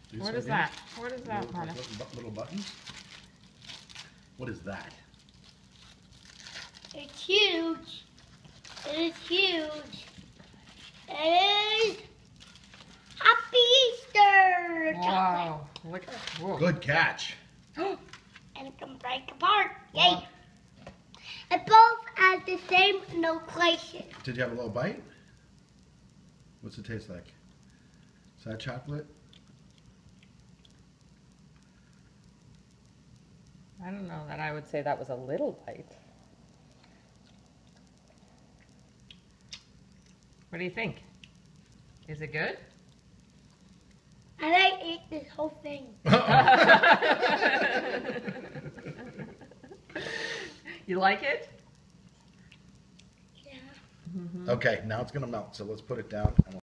What is that? What is that, Mama? Little buttons? What is that? It's huge. It is huge. It is Happy Easter chocolate. Wow. Look. Whoa. Good catch. And it can break apart. Yay. And both have the same location. Did you have a little bite? What's it taste like? Is that chocolate? I don't know that I would say that was a little bite. What do you think? Is it good? And I ate this whole thing. You like it? Yeah. Mm-hmm. Okay, now it's gonna melt, so let's put it down. And